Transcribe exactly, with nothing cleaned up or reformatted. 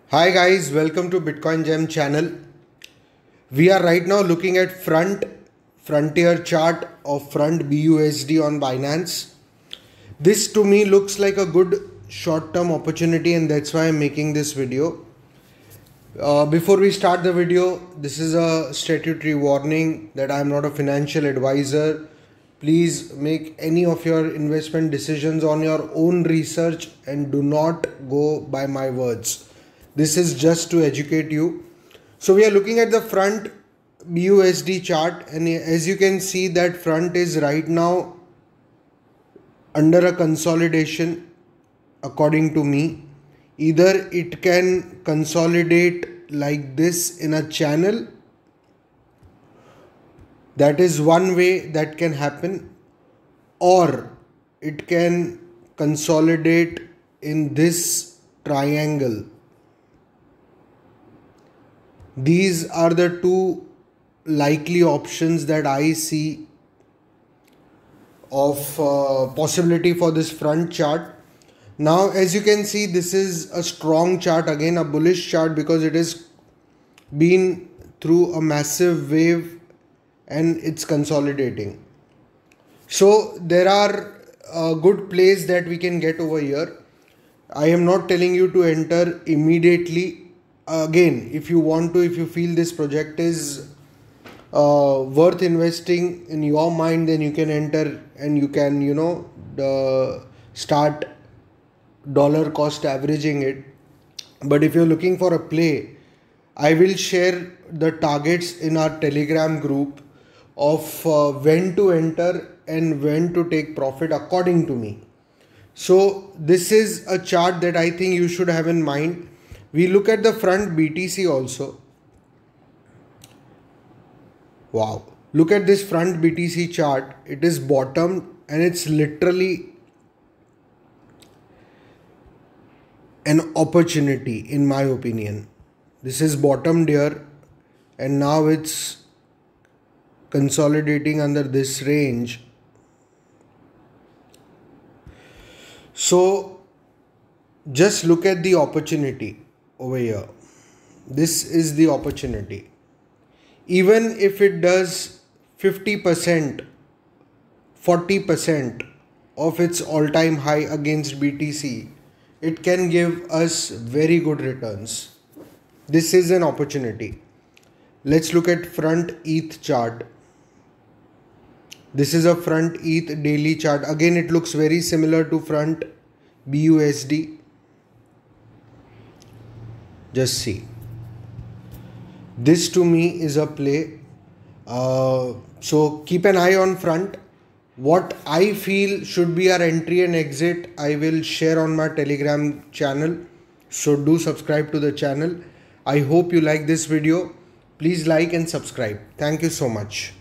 Hi guys, welcome to Bitcoin Gem channel. We are right now looking at front frontier chart of front B U S D on Binance. This to me looks like a good short-term opportunity, and that's why I'm making this video. Uh, before we start the video, this is a statutory warning that I am not a financial advisor. Please make any of your investment decisions on your own research and do not go by my words. This is just to educate you. So we are looking at the front B U S D chart, and as you can see, that front is right now under a consolidation according to me. Either it can consolidate like this in a channel. That is one way that can happen, or it can consolidate in this triangle. These are the two likely options that I see of uh, possibility for this front chart. Now, as you can see, this is a strong chart, again a bullish chart, because it has been through a massive wave and it's consolidating. So there are uh, good plays that we can get over here. I am not telling you to enter immediately. Again, if you want to, if you feel this project is uh, worth investing in your mind, then you can enter and you can, you know, the start dollar cost averaging it. But if you're looking for a play, I will share the targets in our Telegram group of uh, when to enter and when to take profit according to me. So this is a chart that I think you should have in mind. We look at the front B T C also. Wow. Look at this front B T C chart. It is bottomed and it's literally an opportunity in my opinion. This is bottomed here and now it's consolidating under this range. So just look at the opportunity over here. This is the opportunity. Even if it does fifty percent, forty percent of its all-time high against B T C, it can give us very good returns. This is an opportunity. Let's look at front E T H chart. This is a front E T H daily chart. Again, it looks very similar to front B U S D. Just see. This to me is a play. Uh, so keep an eye on front. What I feel should be our entry and exit, I will share on my Telegram channel. So do subscribe to the channel. I hope you like this video. Please like and subscribe. Thank you so much.